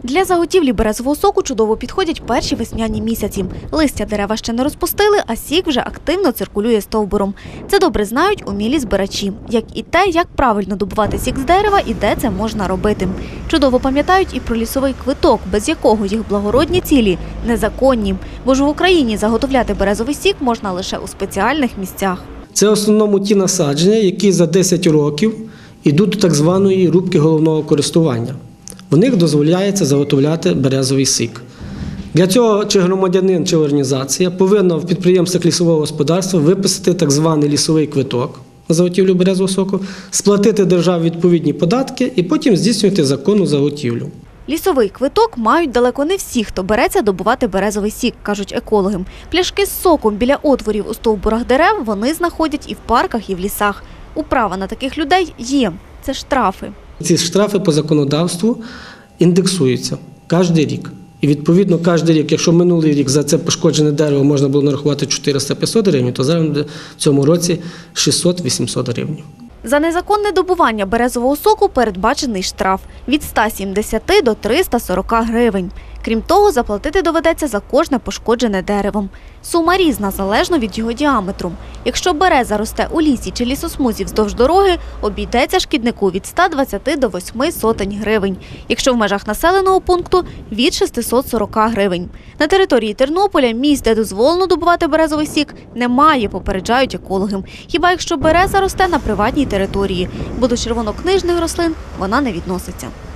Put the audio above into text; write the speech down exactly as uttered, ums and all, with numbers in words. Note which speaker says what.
Speaker 1: Для заготівлі березового соку чудово підходять перші весняні місяці. Листя дерева ще не розпустили, а сік вже активно циркулює стовбуром. Це добре знають умілі збирачі, як і те, як правильно добувати сік з дерева і де це можна робити. Чудово пам'ятають і про лісовий квиток, без якого їх благородні цілі незаконні. Бо ж в Україні заготовляти березовий сік можна лише у спеціальних місцях.
Speaker 2: Це в основному ті насадження, які за десять років йдуть до так званої рубки головного користування. В них дозволяється заготовляти березовий сік. Для цього чи громадянин, чи організація повинна в підприємствах лісового господарства виписати так званий лісовий квиток на заготівлю березового соку, сплатити державі відповідні податки і потім здійснювати законну заготівлю.
Speaker 1: Лісовий квиток мають далеко не всі, хто береться добувати березовий сік, кажуть екологи. Пляшки з соком біля отворів у стовбурах дерев вони знаходять і в парках, і в лісах. Управа на таких людей є – це штрафи.
Speaker 2: Ці штрафи по законодавству індексуються кожен рік. І відповідно кожен рік, якщо минулий рік за це пошкоджене дерево можна було нарахувати чотириста-п'ятсот гривень, то зараз в цьому році шістсот-вісімсот гривень.
Speaker 1: За незаконне добування березового соку передбачений штраф – від ста сімдесяти до триста сорока гривень. Крім того, заплатити доведеться за кожне пошкоджене деревом. Сума різна, залежно від його діаметру. Якщо береза росте у лісі чи лісосмузі вздовж дороги, обійдеться шкіднику від ста двадцяти до восьми сотень гривень. Якщо в межах населеного пункту – від шестисот сорока гривень. На території Тернополя місць, де дозволено добувати березовий сік, немає, попереджають екологи. Хіба якщо береза росте на приватній території, бо до червонокнижних рослин вона не відноситься.